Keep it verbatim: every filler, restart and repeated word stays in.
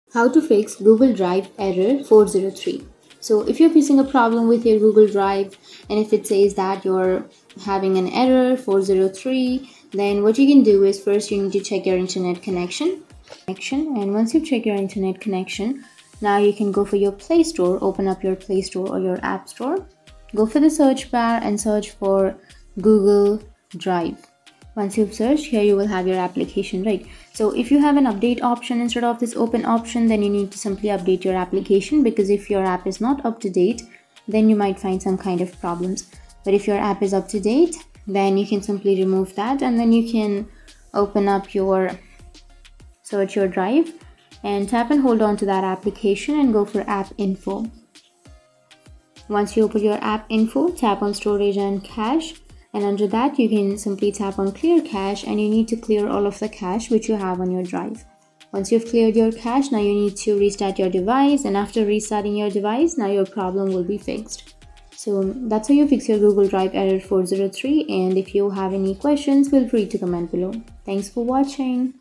How to fix Google Drive error four zero three. So if you're facing a problem with your Google Drive and if it says that you're having an error four zero three, then what you can do is first you need to check your internet connection. And once you check your internet connection, now you can go for your Play Store, open up your Play Store or your App Store. Go for the search bar and search for Google Drive. Once you've searched, here you will have your application, right? So if you have an update option instead of this open option, then you need to simply update your application, because if your app is not up to date, then you might find some kind of problems. But if your app is up to date, then you can simply remove that, and then you can open up your search your drive and tap and hold on to that application and go for app info. Once you open your app info, tap on storage and cache. And under that, you can simply tap on clear cache, and you need to clear all of the cache which you have on your drive. Once you've cleared your cache, now you need to restart your device, and after restarting your device, now your problem will be fixed. So that's how you fix your Google Drive error four zero three, and if you have any questions, feel free to comment below. Thanks for watching.